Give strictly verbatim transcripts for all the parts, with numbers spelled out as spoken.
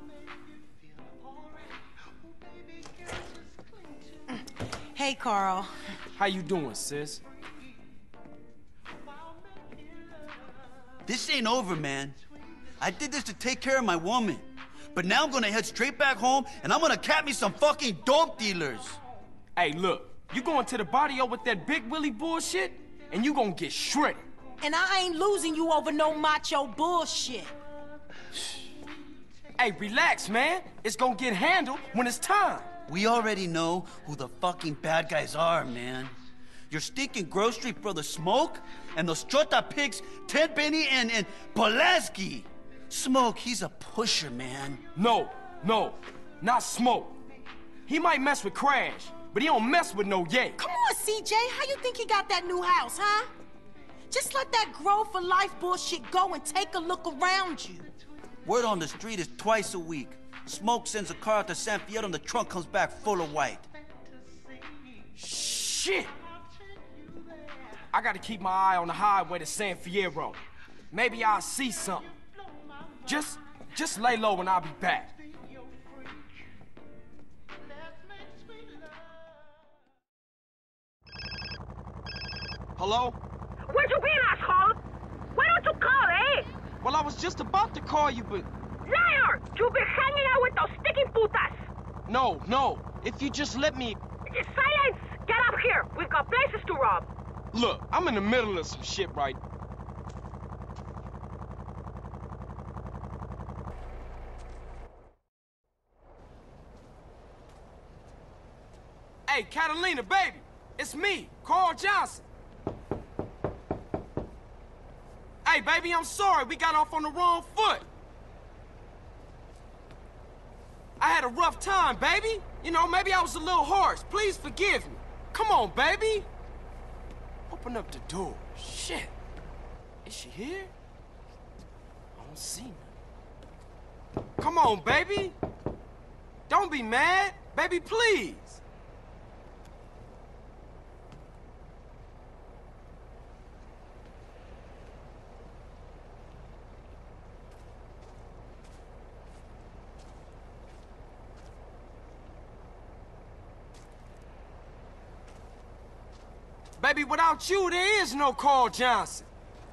Hey, Carl. How you doing, sis? This ain't over, man. I did this to take care of my woman. But now I'm gonna head straight back home, and I'm gonna cap me some fucking dope dealers. Hey, look. You going to the barrio with that Big Willie bullshit, and you gonna get shredded. And I ain't losing you over no macho bullshit. Hey, relax, man. It's gonna get handled when it's time. We already know who the fucking bad guys are, man. Your stinking grocery brother Smoke, and those Chota pigs, Ted Benny and, and Pulaski. Smoke, he's a pusher, man. No, no, not Smoke. He might mess with Crash, but he don't mess with no Ye. Come on, C J. How you think he got that new house, huh? Just let that grow for life bullshit go and take a look around you. Word on the street is twice a week. Smoke sends a car out to San Fierro and the trunk comes back full of white. Shit! I gotta keep my eye on the highway to San Fierro. Maybe I'll see something. Just, just lay low and I'll be back. Hello? Where you been, asshole? Why don't you call, eh? Well, I was just about to call you, but... Liar! You've been hanging out with those sticky putas! No, no. If you just let me... Silence! Get up here! We've got places to rob! Look, I'm in the middle of some shit right... Hey, Catalina, baby! It's me, Carl Johnson. Hey, baby, I'm sorry. We got off on the wrong foot. I had a rough time, baby. You know, maybe I was a little harsh. Please forgive me. Come on, baby. Open up the door. Shit. Is she here? I don't see her. Come on, baby. Don't be mad. Baby, please. Baby, without you, there is no Carl Johnson.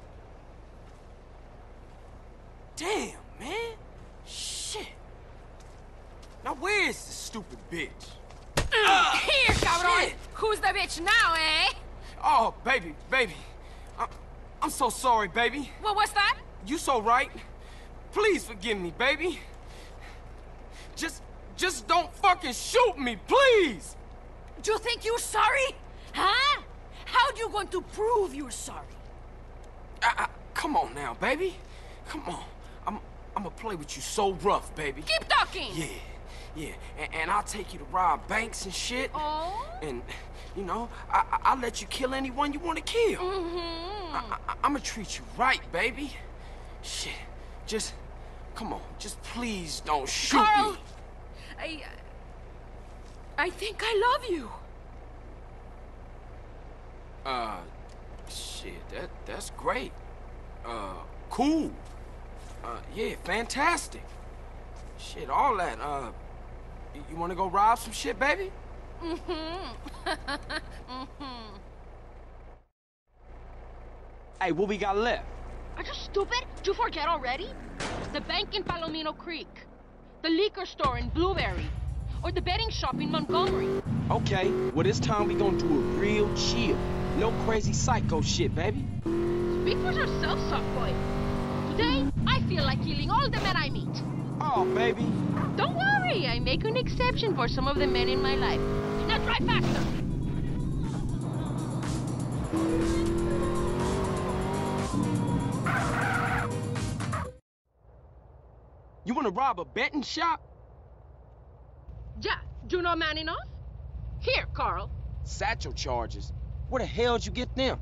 Damn, man. Shit. Now where is this stupid bitch? Uh, Here, cabrón. Shit. Who's the bitch now, eh? Oh, baby, baby. I I'm so sorry, baby. What was that? You so right. Please forgive me, baby. Just, just don't fucking shoot me, please! Do you think you're sorry? Huh? How you going to prove you're sorry? I, I, come on now, baby. Come on. I'm, I'm gonna play with you so rough, baby. Keep talking! Yeah, yeah. And, and I'll take you to rob banks and shit. Oh? And, you know, I, I, I'll let you kill anyone you want to kill. Mm-hmm. I, I, I'm gonna treat you right, baby. Shit. Just, come on. Just please don't shoot Carl, me. I... I think I love you. Uh, shit, that, that's great. Uh, cool. Uh, yeah, fantastic. Shit, all that, uh, you, you wanna go rob some shit, baby? Mm-hmm. Mm-hmm. Hey, what we got left? Are you stupid? Did you forget already? The bank in Palomino Creek, the liquor store in Blueberry, or the betting shop in Montgomery. Okay, well this time we gonna do it real chill. No crazy psycho shit, baby. Speak for yourself, softboy. Today, I feel like killing all the men I meet. Oh, baby. Don't worry, I make an exception for some of the men in my life. Now drive faster! You wanna rob a betting shop? Yeah, do you know man enough? Here, Carl. Satchel charges. Where the hell'd you get them?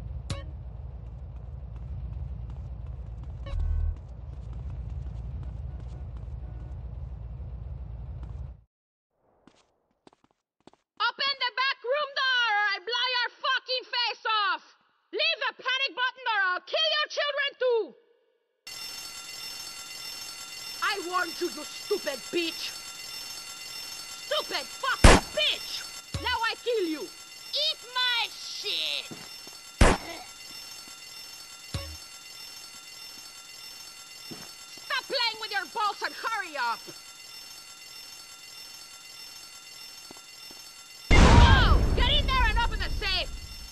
Open the back room door or I blow your fucking face off! Leave the panic button or I'll kill your children too! I aren't you, you stupid bitch? Stupid fucking bitch! Now I kill you! Eat my shit! Stop playing with your balls and hurry up! Whoa! Get in there and open the safe!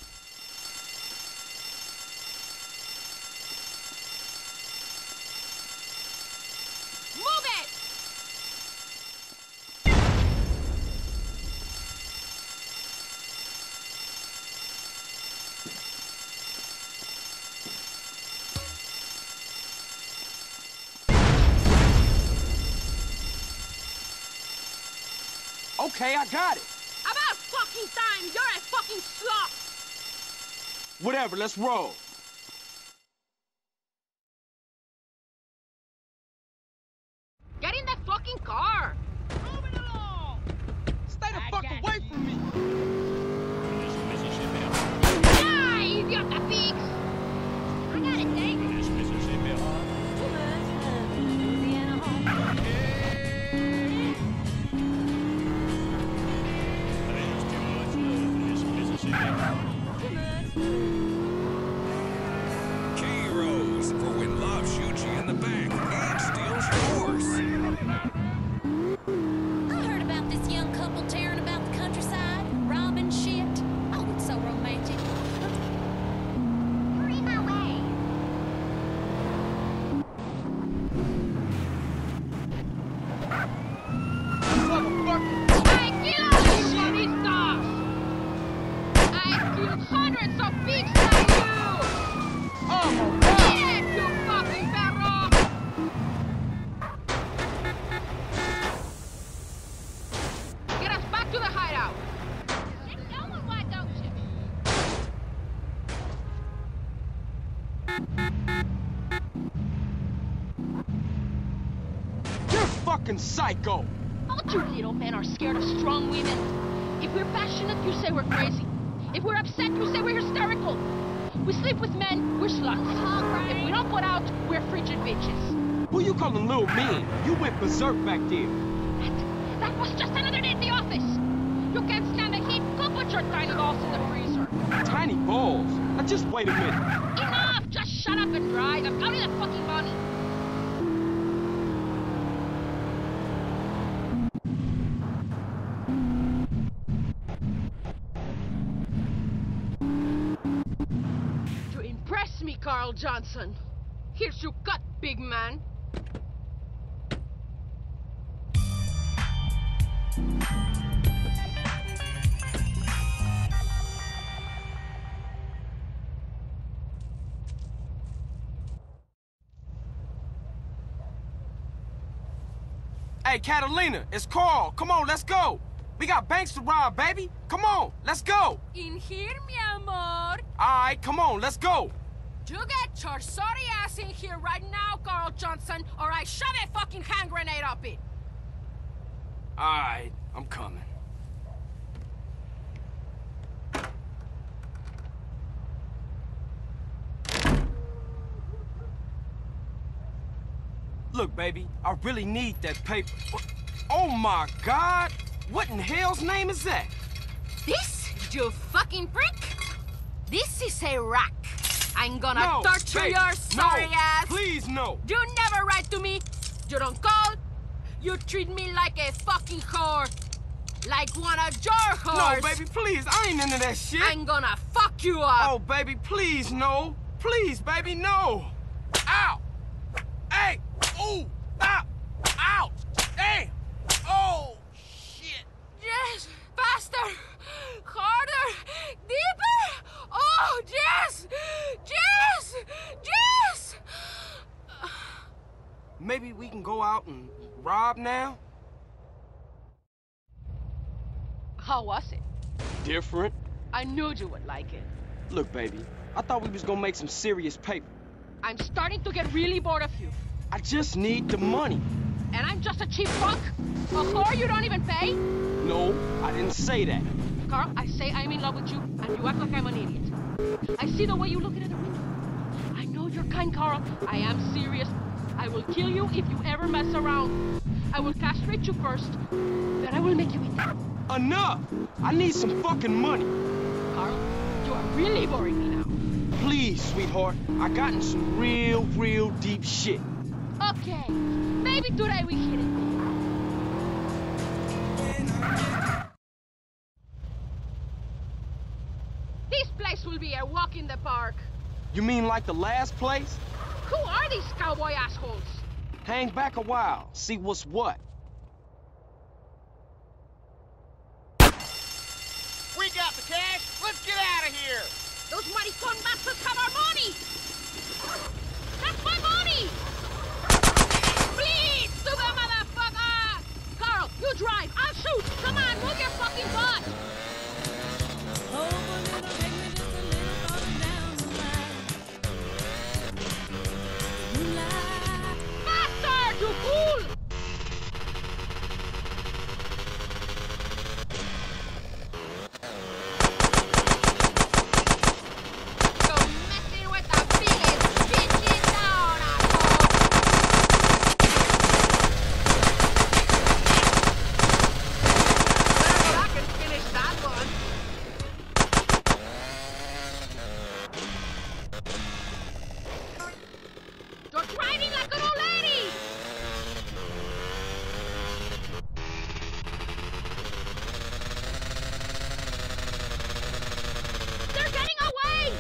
Move it! Okay, I got it. About fucking time! You're a fucking sloth! Whatever, let's roll. Get in the fucking car! Moving along. Stay the fuck away from me. Die, idiota pigs! I got it, Dave. K-Rose, for when love shoots you in the back and steals your horse. I heard about this young couple tearing about the countryside, robbing shit. Oh, it's so romantic. You're in my way. I kill all you chavistas! I've killed hundreds of pigs like you! Oh, Eat it, you fucking perro! Get us back to the hideout! Get going, why don't you? you're fucking psycho. All you little men are scared of strong women. If we're passionate, you say we're crazy. If we're upset, you say we're hysterical. We sleep with men, we're sluts. If we don't put out, we're frigid bitches. Who you calling little men? You went berserk back there. That, that was just another day at the office. You can't stand the heat, go put your tiny balls in the freezer. Tiny balls. Now just wait a minute. Enough! Just shut up and drive. I'm counting the fucking money. To impress me, Carl Johnson. Here's your cut, big man. Hey, Catalina, it's Carl. Come on, let's go. We got banks to rob, baby. Come on, let's go. In here, mi amor. All right, come on, let's go. You get your sorry ass in here right now, Carl Johnson, or I shove a fucking hand grenade up it. All right, I'm coming. Look, baby, I really need that paper. Oh my God! What in hell's name is that? This, you fucking prick? This is a rack. I'm gonna No, torture baby, your sorry no, ass. Please, no. You never write to me. You don't call. You treat me like a fucking whore. Like one of your whores. No, baby, please. I ain't into that shit. I'm gonna fuck you up. Oh, baby, please, no. Please, baby, no. Ow! Hey! Ooh! Ow! Ow! Hey! Oh, shit! Yes! Faster! Harder! Deeper! Oh, yes! Yes! Yes! Maybe we can go out and rob now? How was it? Different. I knew you would like it. Look, baby, I thought we was gonna make some serious paper. I'm starting to get really bored of you. I just need the money. And I'm just a cheap fuck? A whore you don't even pay? No, I didn't say that. Carl, I say I'm in love with you, and you act like I'm an idiot. I see the way you look at the window. I know you're kind, Carl. I am serious. I will kill you if you ever mess around. I will castrate you first, then I will make you eat them. Enough! I need some fucking money. Carl, you are really boring me now. Please, sweetheart. I got in some real, real deep shit. Okay, maybe today we hit it. This place will be a walk in the park. You mean like the last place? Who are these cowboy assholes? Hang back a while, see what's what. We got the cash. Let's get out of here. Those maricon bastards have our money! That's my money! Please, stupid motherfucker! Carl, you drive. I'll shoot. Come on, move your fucking butt. Faster, you fool! You're messing with the village. Bitch it down, asshole. I can finish that one. You're driving like an old lady! They're getting away!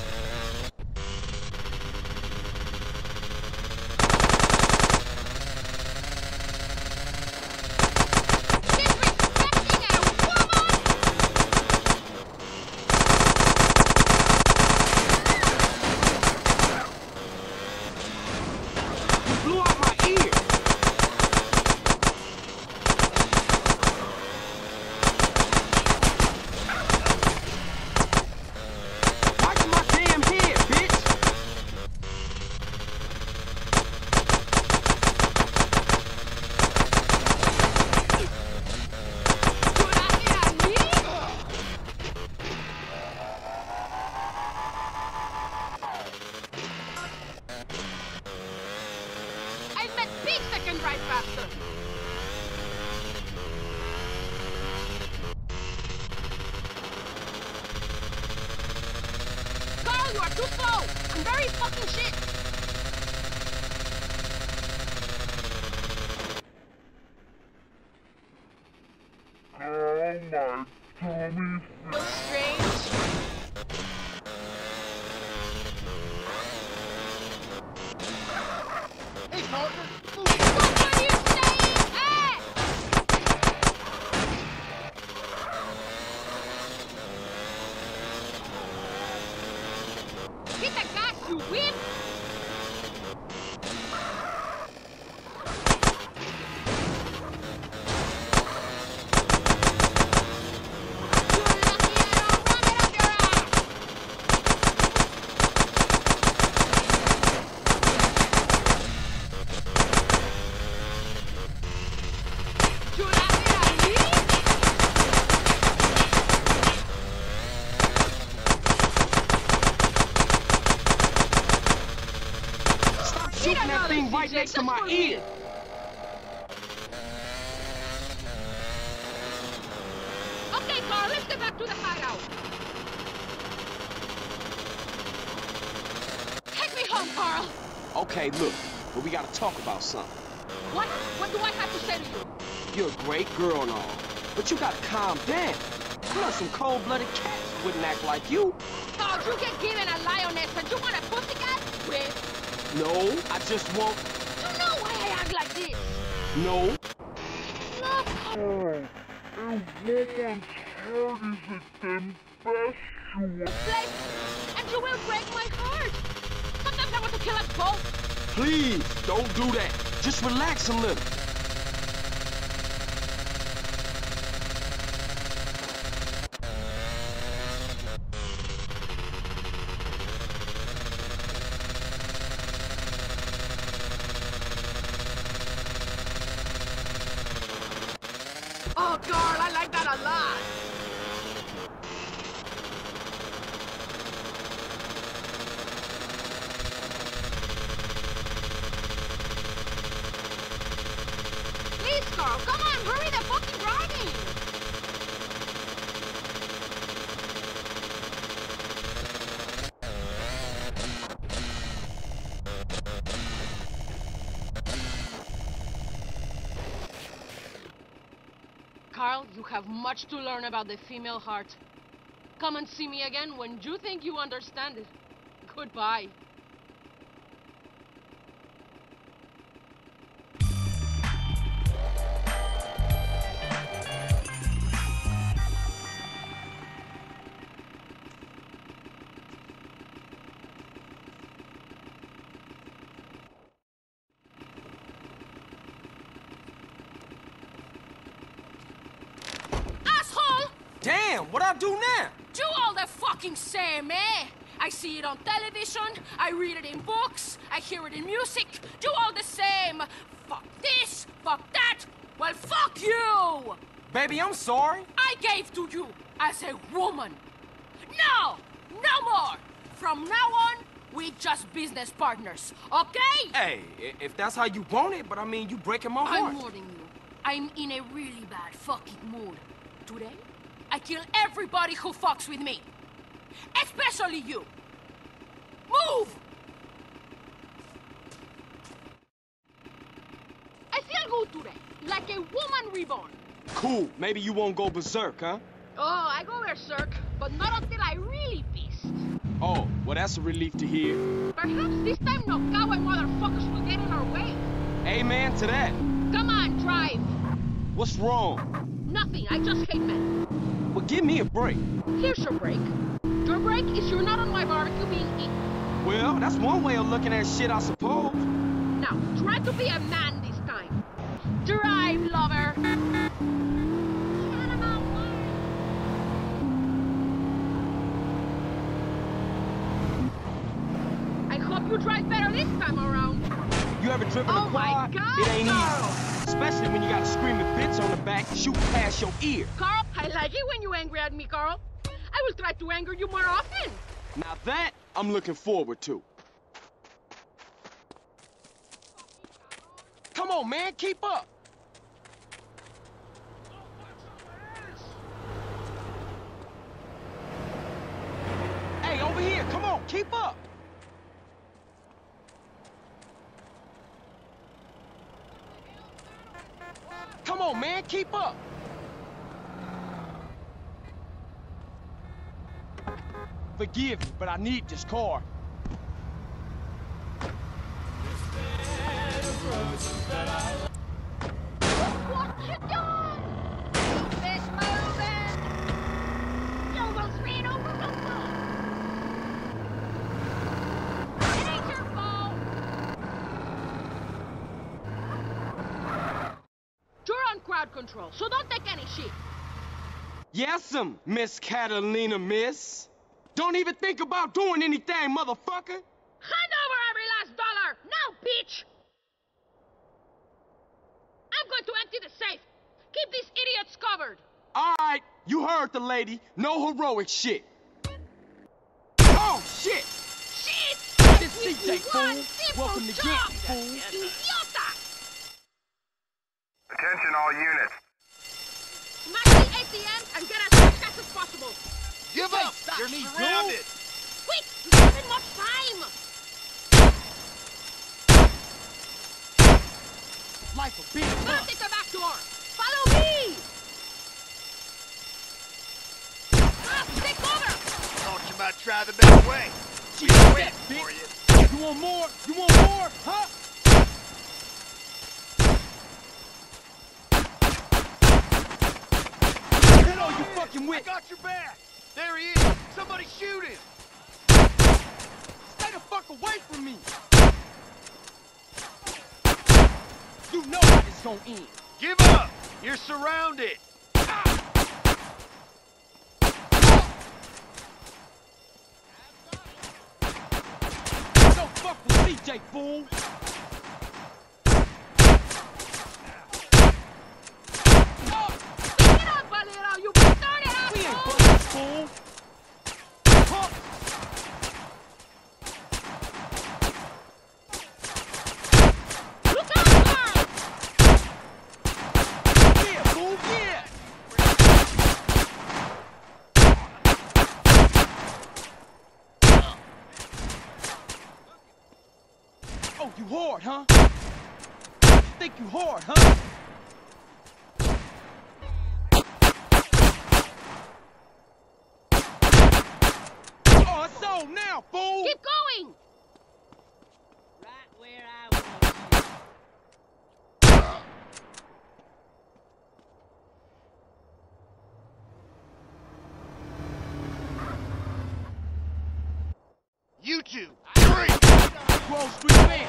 Disrespecting a woman! Blew out my ear. Watch my damn head, bitch. You're laughing at me? I bet pigs that can drive faster. Carl, you are too slow. I'm very fucking shit. Feel strange. Hey, partner. Move. What are you saying? Hey! Hit the gas, you wimp! You're lucky I don't run it up your ass! You're laughing at me? Stop Hit shooting that another, thing right C J, next to just my for me. ear. Okay, Carl, let's get back to the hideout. Take me home, Carl. Okay, look, but we gotta talk about something. What? What do I have to say to you? You're a great girl and all, but you gotta calm down. You know some cold-blooded cats wouldn't act like you. Oh, you get given a lioness and you want a pussycat? With? No, I just want... You know why I act like this? No. Look. Place, and you will break my heart. Sometimes I want to kill us both. Please, don't do that. Just relax a little. Oh, Carl, I like that a lot. Carl. Come on, hurry the fucking driving. Carl, you have much to learn about the female heart. Come and see me again when you think you understand it. Goodbye. Damn, what I do now? Do all the fucking same, eh? I see it on television, I read it in books, I hear it in music. Do all the same. Fuck this, fuck that. Well, fuck you! Baby, I'm sorry. I gave to you as a woman. No, no more. From now on, we just business partners, okay? Hey, if that's how you want it, but I mean, you breaking my heart. I'm warning you. I'm in a really bad fucking mood. Today, I kill everybody who fucks with me. Especially you. Move! I feel good today. Like a woman reborn. Cool. Maybe you won't go berserk, huh? Oh, I go berserk, but not until I really pissed. Oh, well, that's a relief to hear. Perhaps this time no cowboy motherfuckers will get in our way. Amen to that. Come on, drive. What's wrong? Nothing. I just hate men. Well, give me a break. Here's your break. Your break is you're not on my barbecue being eaten. Well, that's one way of looking at shit, I suppose. Now, try to be a man this time. Drive, lover. I hope you drive better this time around. You ever driven oh a quad? My God, it ain't Carl. easy. Especially when you got a screaming bitch on the back shooting past your ear. Carl, I like it when you angry at me, Carl. I will try to anger you more often. Now that, I'm looking forward to. Come on, man, keep up. Hey, over here, come on, keep up. Come on, man, keep up. Forgive me, but I need this car. What you done? Keep this moving. You almost ran over the ball. It ain't your fault. You're on crowd control, so don't take any shit. Yes'm, Miss Catalina, miss. Don't even think about doing anything, motherfucker! Hand over every last dollar! Now, bitch! I'm going to empty the safe. Keep these idiots covered. All right, you heard the lady. No heroic shit. Oh, shit! Shit! This C J, fool. Welcome to Get, fool. Idiota! Attention all units. Smash the A T M and get as fast as possible. Give up! You're surrounded! Quick! We don't have much time! Like a big Gotta buck. take the back door! Follow me! Ah, take cover! Thought you might try the better way. Shit, We're that waiting for you. bitch. You want more? You want more? Huh? Get on you fucking I wit. got your back! There he is! Somebody shoot him! Stay the fuck away from me. You know how this gon' end. Give up! You're surrounded! Don't fuck with C J, fool. Pick it up, Valero! You retarded We ain't asshole! broken, fool. Huh? Look out, Carl! hard, huh? Think you hard, huh? Oh, it's on now, fool! Keep going! Right where I was. You two, three! Grove Street fans!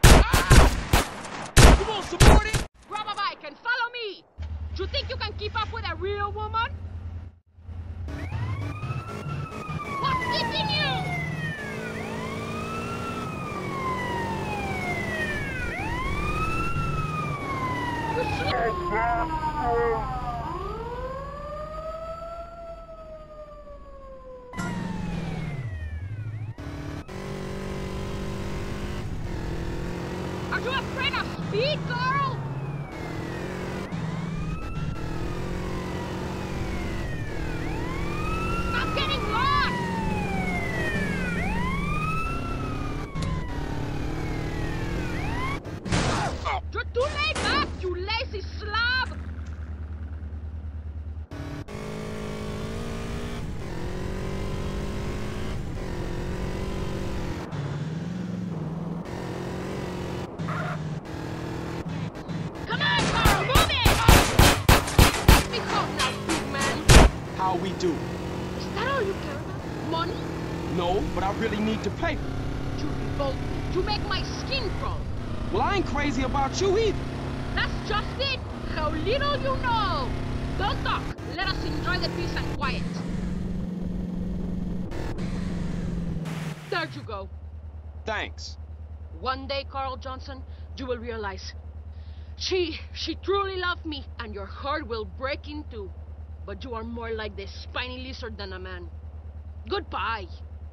Ah! You want some more of this? Grab a bike and follow me! You think you can keep up with a real woman? What's keeping you? You sl- Are you afraid of speed, girl? Stop getting lost! You're too laid back, you lazy slob! Come on, Carl, move it! Let me talk now, big man. How we do? Is that all you care about? Money? No, but I really need the paper. You revolt me. You make my skin crawl. Well, I ain't crazy about you either. That's just it. How little you know. Don't talk. Let us enjoy the peace and quiet. There you go. Thanks. One day, Carl Johnson, you will realize she, she truly loved me, and your heart will break in two. But you are more like the spiny lizard than a man. Goodbye.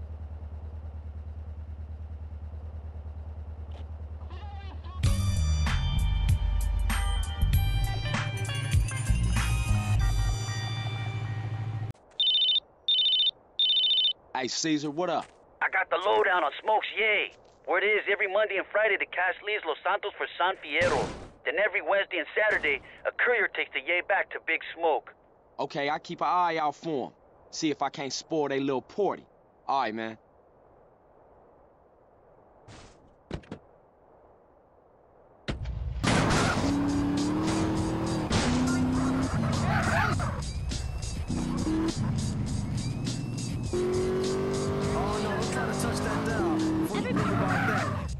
Hey, Caesar, what up? I got the lowdown on Smoke's Yay. Word is, every Monday and Friday, the cash leaves Los Santos for San Fierro. Then every Wednesday and Saturday, a courier takes the Yay back to Big Smoke. Okay, I keep an eye out for him. See if I can't spoil they little party. All right, man. Oh no, don't try to touch that dial before you think about that.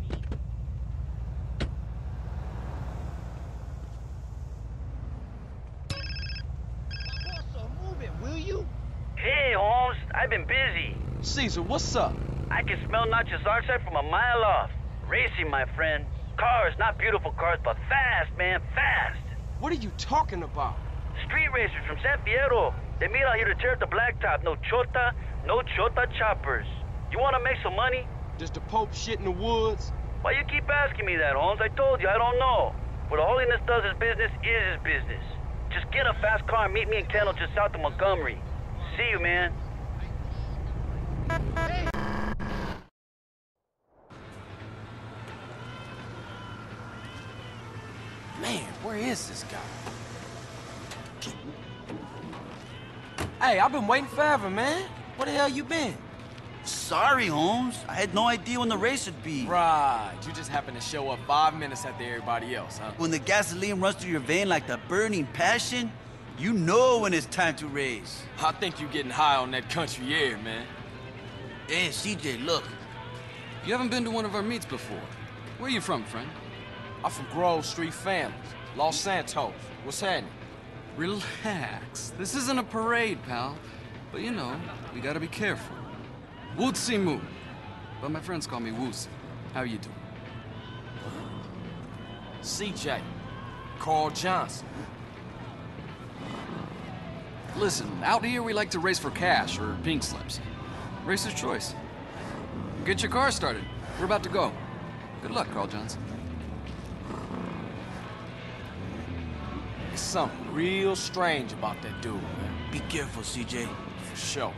Also, move it, will you? Hey, Holmes, I've been busy. Caesar, what's up? I can smell Nachos Archside from a mile off. Racing, my friend. Cars, not beautiful cars, but fast, man, fast. What are you talking about? Street racers from San Fierro. They meet out here to tear up the blacktop. No chota, no chota choppers. You want to make some money? Does the Pope shit in the woods? Why you keep asking me that, Holmes? I told you, I don't know. What Holiness does his business is his business. Just get a fast car and meet me in Kendall just south of Montgomery. See you, man. Man, where is this guy? Hey, I've been waiting forever, man. Where the hell you been? Sorry, Holmes. I had no idea when the race would be. Right, you just happened to show up five minutes after everybody else, huh? When the gasoline runs through your vein like the burning passion, you know when it's time to race. I think you're getting high on that country air, man. Hey, C J, look. You haven't been to one of our meets before. Where are you from, friend? I'm from Grove Street Families, Los Santos. What's happening? Relax. This isn't a parade, pal. But you know, we gotta be careful. Wootsy Moo. But my friends call me Wootsy. How you doing? C J. Carl Johnson. Listen, out here we like to race for cash or pink slips. Racer's choice. Get your car started. We're about to go. Good luck, Carl Johnson. There's something real strange about that dude, man. Be careful, C J. For sure.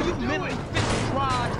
you mentally fit to drive?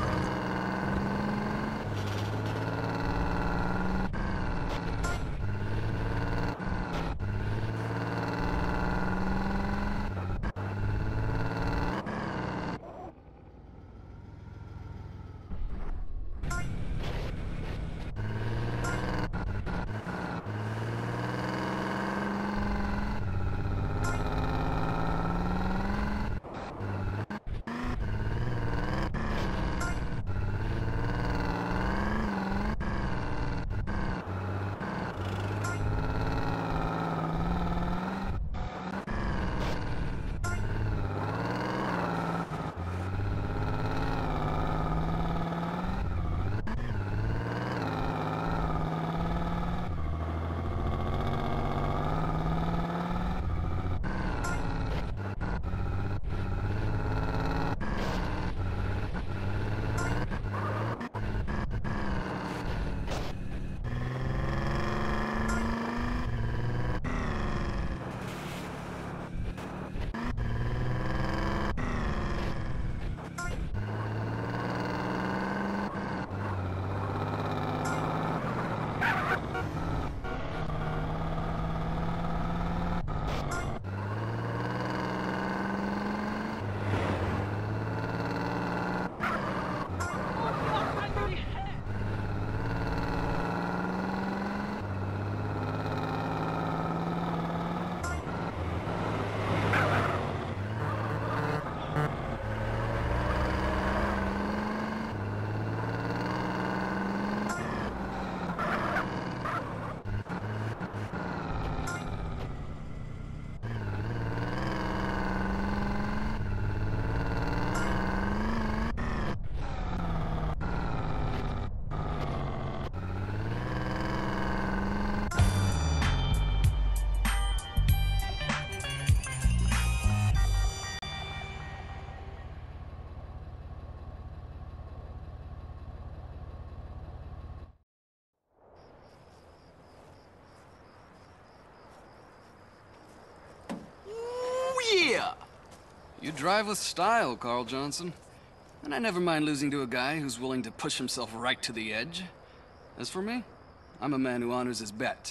Yeah! You drive with style, Carl Johnson. And I never mind losing to a guy who's willing to push himself right to the edge. As for me, I'm a man who honors his bet.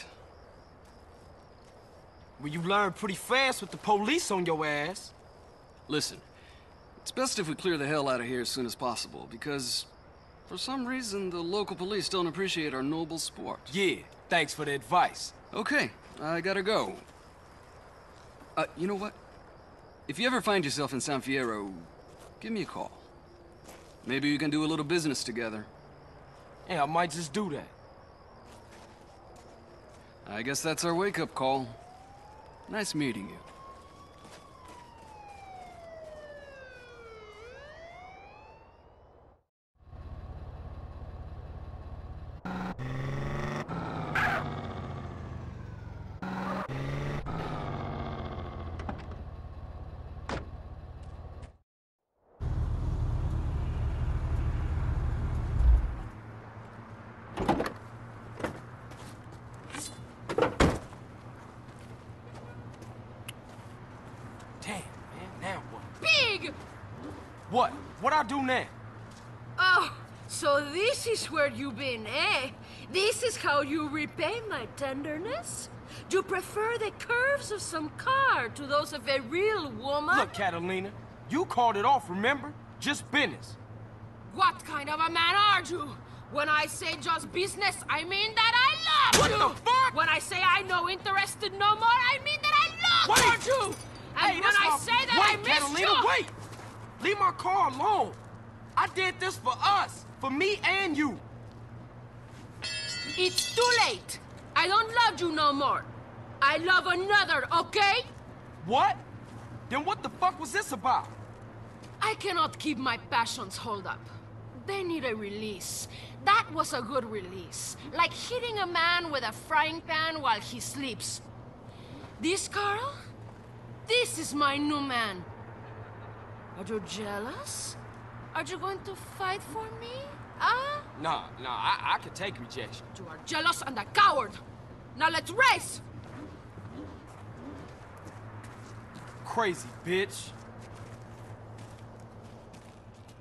Well, you learn pretty fast with the police on your ass. Listen, it's best if we clear the hell out of here as soon as possible, because for some reason the local police don't appreciate our noble sport. Yeah, thanks for the advice. Okay, I gotta go. Uh, you know what? If you ever find yourself in San Fierro, give me a call. Maybe we can do a little business together. Yeah, I might just do that. I guess that's our wake-up call. Nice meeting you. What? What I do now? Oh, so this is where you've been, eh? This is how you repay my tenderness? You prefer the curves of some car to those of a real woman? Look, Catalina, you called it off, remember? Just business. What kind of a man are you? When I say just business, I mean that I love what you! What the fuck? When I say I no interested no more, I mean that I love wait. you! And hey, when I my... say that wait, I miss Catalina, you... wait! Leave my car alone. I did this for us, for me and you. It's too late. I don't love you no more. I love another, okay? What? Then what the fuck was this about? I cannot keep my passions hold up. They need a release. That was a good release. Like hitting a man with a frying pan while he sleeps. This, Carl? This is my new man. Are you jealous? Are you going to fight for me? Huh? Nah, nah, I, I can take rejection. You are jealous and a coward. Now let's race! Crazy bitch.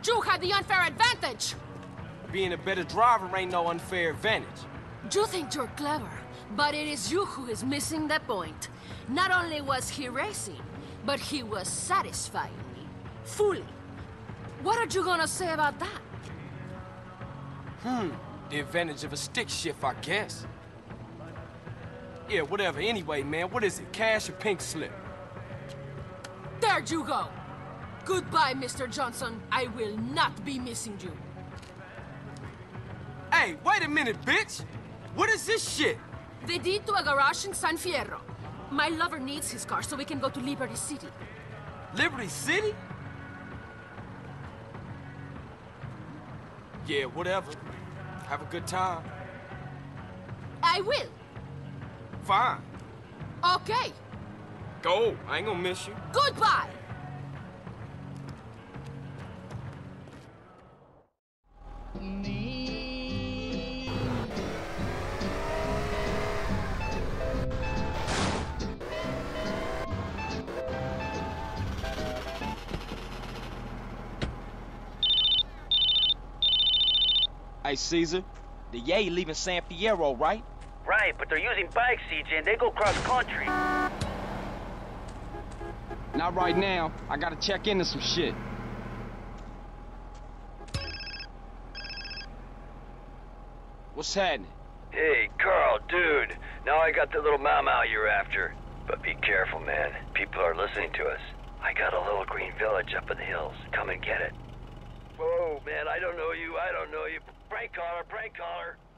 You had the unfair advantage! Being a better driver ain't no unfair advantage. You think you're clever, but it is you who is missing the point. Not only was he racing, but he was satisfying me. Fully. What are you gonna say about that? Hmm, the advantage of a stick shift, I guess. Yeah, whatever. Anyway, man, what is it? Cash or pink slip? There you go. Goodbye, Mister Johnson. I will not be missing you. Hey, wait a minute, bitch! What is this shit? The deed to a garage in San Fierro. My lover needs his car so we can go to Liberty City. Liberty City? Yeah, whatever. Have a good time. I will. Fine. Okay. Go. I ain't gonna miss you. Goodbye. Hey, Caesar. The Yay leaving San Fierro, right? Right, but they're using bikes, C J, and they go cross-country. Not right now. I gotta check into some shit. What's happening? Hey, Carl, dude. Now I got the little Mau Mau you're after. But be careful, man. People are listening to us. I got a little green village up in the hills. Come and get it. Whoa, man, I don't know you. I don't know you. Prank caller, prank caller.